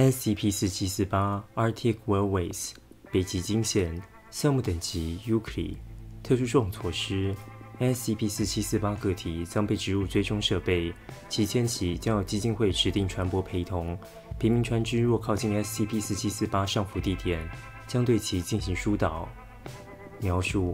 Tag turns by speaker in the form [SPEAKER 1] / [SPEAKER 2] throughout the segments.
[SPEAKER 1] SCP-4748 Arctic Whaleways 北极鲸线项目等级 Euclid 特殊状措施 SCP-4748 个体将被植入追踪设备，其迁徙将有基金会指定船舶陪同。平民船只若靠近 SCP-4748 上浮地点，将对其进行疏导。描述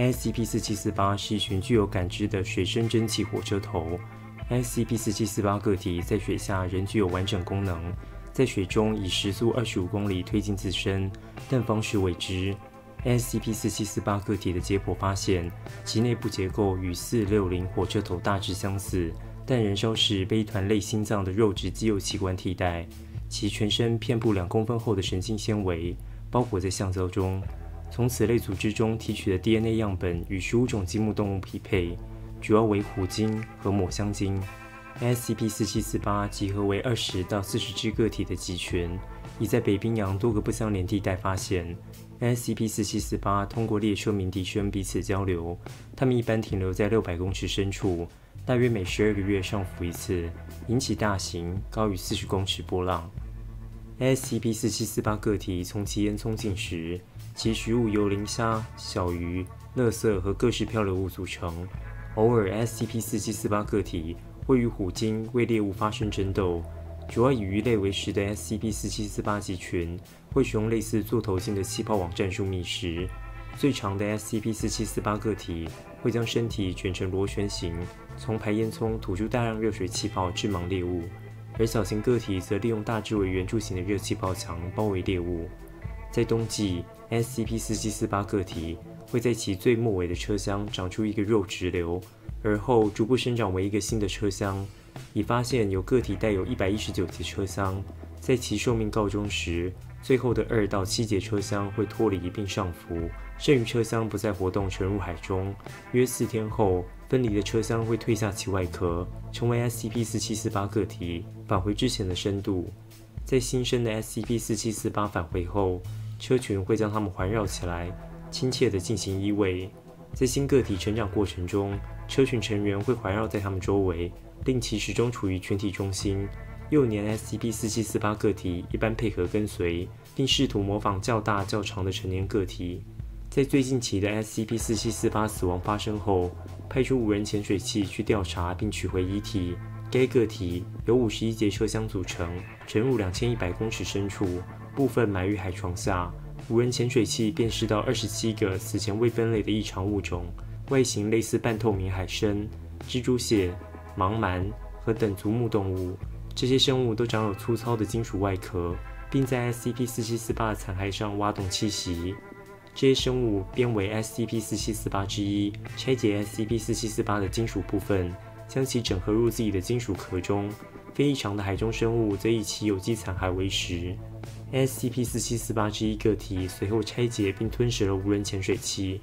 [SPEAKER 1] SCP-4748 是一群具有感知的水生蒸汽火车头。SCP-4748 个体在水下仍具有完整功能，在水中以时速25公里推进自身，但方式未知。SCP-4748 个体的解剖发现，其内部结构与460火车头大致相似，但燃烧时被一团类心脏的肉质肌肉器官替代。其全身遍布2公分厚的神经纤维，包裹在橡胶中。从此类组织中提取的 DNA 样本与15种积木动物匹配，主要为虎鲸和抹香鲸。SCP-4748 集合为20到40只个体的集群，已在北冰洋多个不相连地带发现。SCP-4748 通过列车鸣笛声彼此交流，它们一般停留在600公尺深处，大约每12个月上浮一次，引起大型高于40公尺波浪。SCP-4748 个体从其烟囱进食，其食物由磷虾、小鱼、垃圾和各式漂流物组成。偶尔 SCP-4748 个体会与虎鲸为猎物发生争斗。主要以鱼类为食的 SCP-4748 集群会使用类似座头鲸的气泡网战术觅食。最长的 SCP-4748 个体会将身体卷成螺旋形，从排烟囱吐出大量热水气泡致盲猎物，而小型个体则利用大致为圆柱形的热气泡墙包围猎物。在冬季 ，SCP-4748 个体会在其最末尾的车厢长出一个肉质瘤，而后逐步生长为一个新的车厢。已发现有个体带有119节车厢，在其寿命告终时，最后的2到7节车厢会脱离并上浮，剩余车厢不再活动，沉入海中。约4天后，分离的车厢会褪下其外壳，成为 SCP-4748 个体，返回之前的深度。在新生的 SCP-4748 返回后，车群会将它们环绕起来，亲切地进行依偎。在新个体成长过程中，车群成员会环绕在它们周围，令其始终处于群体中心。幼年 SCP-4748 个体一般配合跟随，并试图模仿较大较长的成年个体。在最近期的 SCP-4748 死亡发生后，派出无人潜水器去调查并取回遗体。该个体由51节车厢组成，沉入2100公尺深处，部分埋于海床下。无人潜水器辨识到27个此前未分类的异常物种，外形类似半透明海参、蜘蛛蟹、盲鳗和等足目动物。这些生物都长有粗糙的金属外壳，并在 SCP-4748 的残骸上挖洞栖息。这些生物编为 SCP-4748 之一，拆解 SCP-4748 的金属部分，将其整合入自己的金属壳中。非异常的海中生物则以其有机残骸为食。SCP-4748 之一个体随后拆解并吞食了无人潜水器。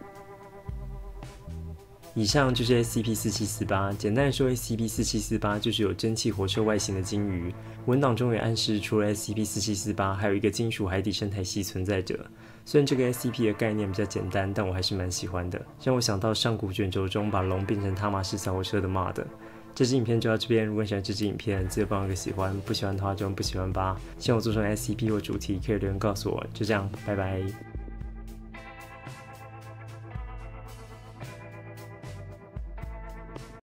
[SPEAKER 1] 以上就是 SCP-4748。简单的说 ，SCP-4748 就是有蒸汽火车外形的鲸鱼。文档中也暗示，除了 SCP-4748，还有一个金属海底生态系存在着。虽然这个 SCP 的概念比较简单，但我还是蛮喜欢的，让我想到上古卷轴中把龙变成汤马士小火车的 mod。这支影片就到这边，如果你喜欢这支影片，记得帮我个喜欢，不喜欢的话就按不喜欢吧。希望我做成 SCP 或主题，可以留言告诉我。就这样，拜拜。